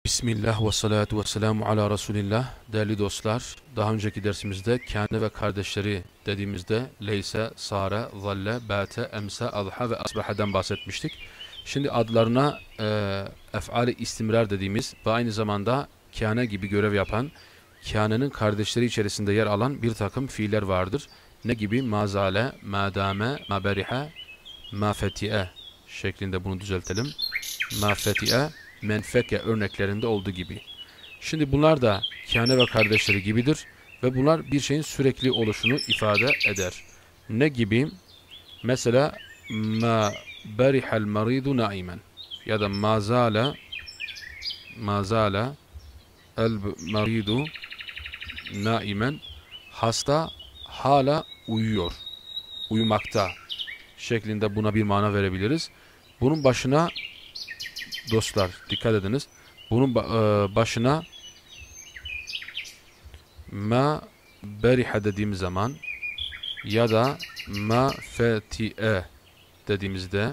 Bismillah ve salatu ve selamu ala Resulillah. Değerli dostlar, daha önceki dersimizde kâne ve kardeşleri dediğimizde leyse, sare, zalle, bâte, emse, adha ve asbaha'dan bahsetmiştik. Şimdi adlarına ef'al-i istimrar dediğimiz ve aynı zamanda kâne gibi görev yapan, kânenin kardeşleri içerisinde yer alan bir takım fiiller vardır. Ne gibi? Mazale, madame, maberihe, mafeti'e şeklinde bunu düzeltelim. Mafeti'e, menfeke örneklerinde olduğu gibi. Şimdi bunlar da kâne ve kardeşleri gibidir ve bunlar bir şeyin sürekli oluşunu ifade eder. Ne gibi? Mesela ma berihal maridu naimen ya da mazala el maridu naimen, hasta hala uyuyor, uyumakta şeklinde buna bir mana verebiliriz. Bunun başına dostlar dikkat ediniz. Bunun başına ma beriha dediğimiz zaman ya da ma feti'e dediğimizde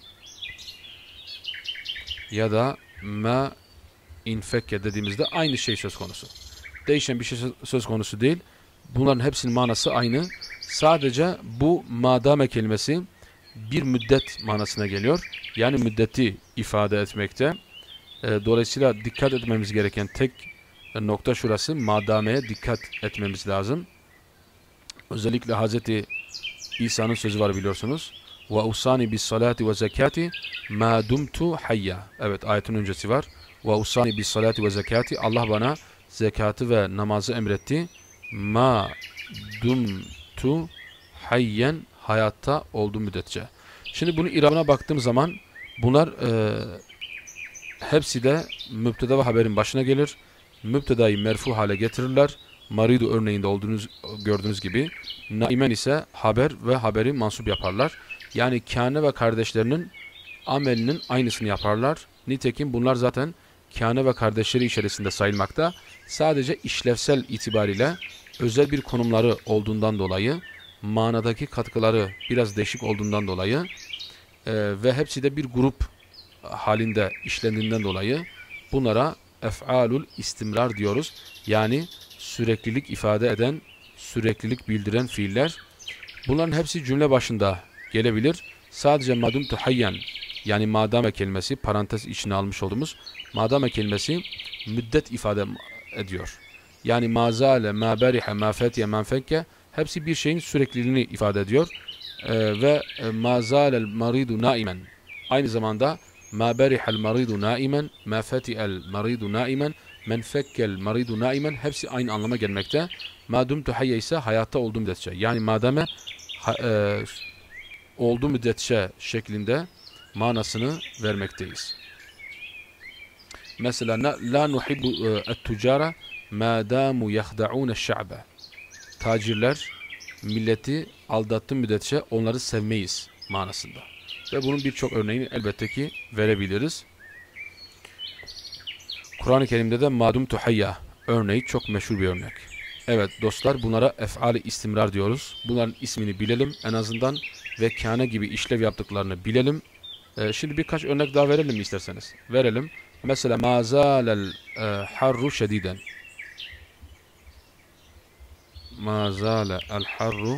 ya da ma infekke dediğimizde aynı şey söz konusu. Değişen bir şey söz konusu değil. Bunların hepsinin manası aynı. Sadece bu madame kelimesi bir müddet manasına geliyor. Yani müddeti ifade etmekte. Dolayısıyla dikkat etmemiz gereken tek nokta şurası. Madameye dikkat etmemiz lazım. Özellikle Hazreti İsa'nın sözü var biliyorsunuz. Ve usani bis salati ve zekati ma dumtu hayya. Evet, ayetin öncesi var. Ve usani bis salati ve zekati. Allah bana zekatı ve namazı emretti. Ma dumtu hayyen, hayatta olduğu müddetçe. Şimdi bunun irabına baktığım zaman bunlar hepsi de mübteda ve haberin başına gelir. Mübtedayı merfu hale getirirler. Maridu örneğinde gördüğünüz gibi. Naimen ise haber ve haberi mansup yaparlar. Yani kâne ve kardeşlerinin amelinin aynısını yaparlar. Nitekim bunlar zaten kâne ve kardeşleri içerisinde sayılmakta. Sadece işlevsel itibariyle özel bir konumları olduğundan dolayı, manadaki katkıları biraz değişik olduğundan dolayı ve hepsi de bir grup halinde işlendiğinden dolayı bunlara ef'alul istimrar diyoruz. Yani süreklilik ifade eden, süreklilik bildiren fiiller. Bunların hepsi cümle başında gelebilir. Sadece madumtu hayyen, yani madame kelimesi, parantez içine almış olduğumuz madame kelimesi müddet ifade ediyor. Yani mazale, ma berihe, ma fetiye, ma fekke hepsi bir şeyin sürekliliğini ifade ediyor. Ve mazalel maridu naimen, aynı zamanda ma berihel maridu naimen, ma feti'el maridu naimen, men fekkel maridu naimen hepsi aynı anlama gelmekte. Ma dumtu hayye ise hayatta olduğum müddetçe. Yani madame olduğu müddetçe şeklinde manasını vermekteyiz. Mesela la nuhibbu et-tucara ma damu yahda'un eş-şa'be. Tacirler milleti aldattığı müddetçe onları sevmeyiz manasında. Ve bunun birçok örneğini elbette ki verebiliriz. Kur'an-ı Kerim'de de madumtu hayya örneği çok meşhur bir örnek. Evet dostlar, bunlara ef'al-i istimrar diyoruz. Bunların ismini bilelim en azından ve kâne gibi işlev yaptıklarını bilelim. Şimdi birkaç örnek daha verelim isterseniz. Verelim. Mesela mazalel harru şediden. Mazale el harru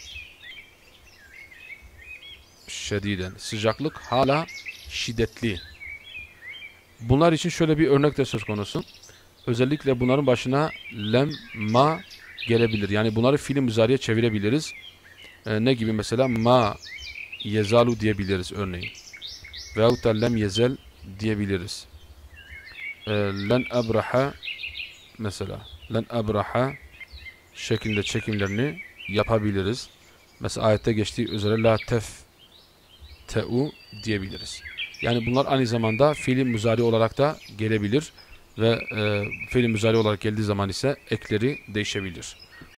şediden. Sıcaklık hala şiddetli. Bunlar için şöyle bir örnek de söz konusu. Özellikle bunların başına lem, ma gelebilir. Yani bunları fiil-i muzariye çevirebiliriz. Ne gibi mesela? Ma yezalu diyebiliriz örneğin. Veyahut da lem yezel diyebiliriz. Len abraha mesela. Len abraha şeklinde çekimlerini yapabiliriz. Mesela ayette geçtiği üzere la te'u diyebiliriz. Yani bunlar aynı zamanda fiil-i muzari olarak da gelebilir ve fiil-i muzari olarak geldiği zaman ise ekleri değişebilir.